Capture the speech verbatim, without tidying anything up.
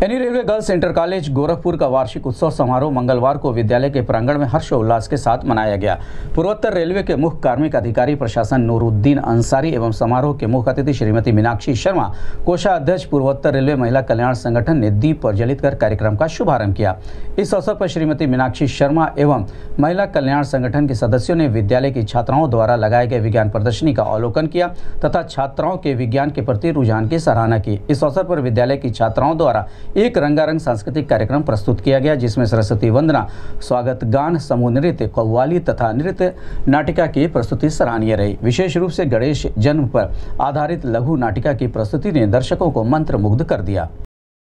Any railway girls inter college Gorakhpur का वार्षिक उत्सव समारोह मंगलवार को विद्यालय के प्रांगण में हर्षोल्लास के साथ मनाया गया। पूर्वोत्तर रेलवे के मुख्य कार्मिक अधिकारी प्रशासन नूरुद्दीन अंसारी एवं समारोह के मुख्य अतिथि श्रीमती मीनाक्षी शर्मा, कोषाध्यक्ष पूर्वोत्तर रेलवे महिला कल्याण संगठन ने दीप प्रज्वलित कर कार्यक्रम का शुभारंभ किया। इस अवसर पर श्रीमती मीनाक्षी शर्मा एवं महिला कल्याण संगठन के सदस्यों ने विद्यालय की छात्राओं द्वारा लगाए गए विज्ञान प्रदर्शनी का अवलोकन किया तथा छात्राओं के विज्ञान के प्रति रुझान की सराहना की। इस अवसर पर विद्यालय की छात्राओं द्वारा एक रंगारंग सांस्कृतिक कार्यक्रम प्रस्तुत किया गया, जिसमें सरस्वती वंदना, स्वागत गान, समूह नृत्य, कव्वाली तथा नृत्य नाटिका की प्रस्तुति सराहनीय रही। विशेष रूप से गणेश जन्म पर आधारित लघु नाटिका की प्रस्तुति ने दर्शकों को मंत्रमुग्ध कर दिया।